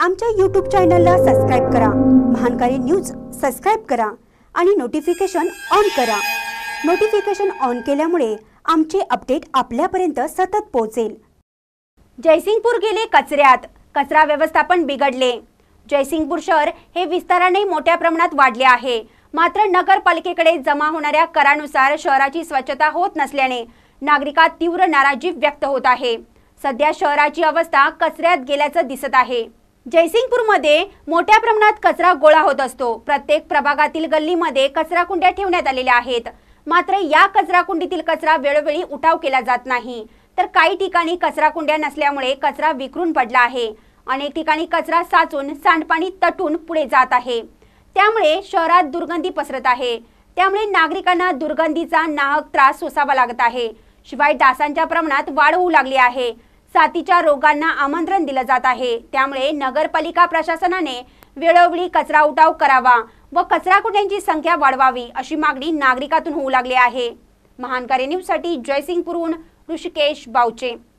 आमच्या YouTube चॅनलला subscribe करा, महानकारी न्यूज सबस्क्राइब करा आणि नोटिफिकेशन ऑन करा। नोटिफिकेशन ऑन केल्यामुळे आमचे अपडेट आपल्यापर्यंत सतत पोहोचेल। जयसिंगपूर गेले कचऱ्यात, कचरा व्यवस्थापन बिघडले। जयसिंगपूर शहर हे विस्ताराने मोठ्या प्रमाणात वाढले आहे, मात्र नगरपालिकेकडे जमा होणाऱ्या करानुसार शहराची स्वच्छता होत नसल्याने नागरिकात तीव्र नाराजी व्यक्त होत आहे। सध्या शहराची अवस्था कचऱ्यात गेल्याचं दिसत आहे। जयसिंगपूरमध्ये मोठ्या प्रमाणात कचरा गोळा होत असतो। प्रत्येक प्रभागातील गल्लीमध्ये कचरा कुंड्या ठेवण्यात आलेल्या आहेत, मात्र या कचरा कुंडीतील कचरा वेळोवेळी उठाव केला जात नाही, तर काही ठिकाणी कचरा कुंड्या नसल्यामुळे कचरा विखरून पडला आहे। अनेक ठिकाणी कचरा साचून सांडपाणी तटून पुढे जात आहे, त्यामुळे शहरात दुर्गंधी पसरत आहे। त्यामुळे नागरिकांना दुर्गंधीचा नाहक त्रास सोसावा लागत आहे। शिवाय डासांच्या प्रमाणात वाढ होऊ लागली आहे। साथीच्या रोगांना आमंत्रण दिलं जात आहे। त्यामुळे नगरपालिका प्रशासनाने वेळोवेळी कचरा उठाव करावा व कचरा कुंड्यांची संख्या वाढवावी अशी मागणी नागरिकातून होऊ लागली आहे। महानकारी न्यूज साठी जयसिंगपूरहून ऋषिकेश बावचे।